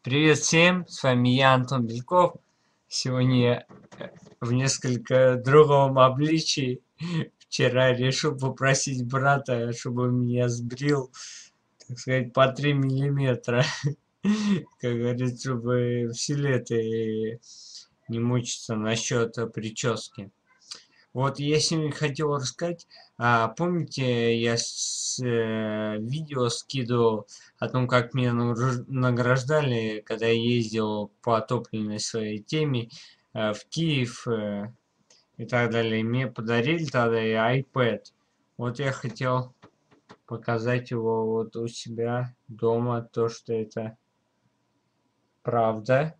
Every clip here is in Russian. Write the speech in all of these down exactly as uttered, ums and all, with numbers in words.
Привет всем, с вами я, Антон Бельков. Сегодня я в несколько другом обличии. Вчера решил попросить брата, чтобы меня сбрил, так сказать, по три миллиметра. Как говорится, чтобы все лето и не мучиться насчет прически. Вот я сегодня хотел рассказать, а, помните, я с, э, видео скидывал о том, как меня нагруж- награждали, когда я ездил по топливной своей теме э, в Киев э, и так далее. И мне подарили тогда и iPad. Вот я хотел показать его вот у себя дома, то, что это правда.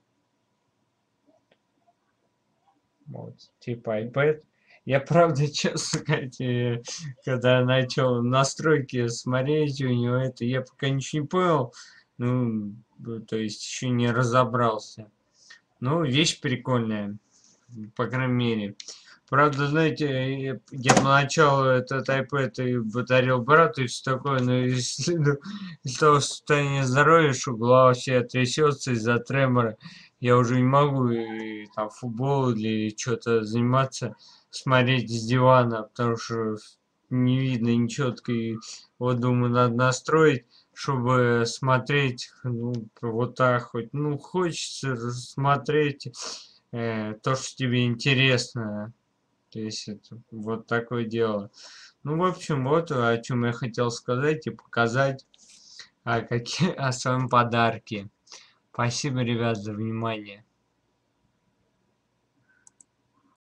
Вот, типа iPad. Я правда, честно сказать, э, когда начал настройки смотреть у него это, я пока ничего не понял. Ну, б- то есть еще не разобрался. Ну, вещь прикольная, по крайней мере. Правда, знаете, э, я поначалу этот iPad и подарил брату и все такое, но из, ну, из того состояния здоровья, что голова вся трясется из-за тремора, я уже не могу и, там футбол или что-то заниматься, смотреть с дивана, потому что не видно ничего. И вот думаю, надо настроить, чтобы смотреть, ну, вот так хоть, ну, хочется смотреть э, то, что тебе интересно. То есть это вот такое дело. Ну, в общем, вот о чем я хотел сказать и показать о, какие, о своем подарке. Спасибо, ребят, за внимание.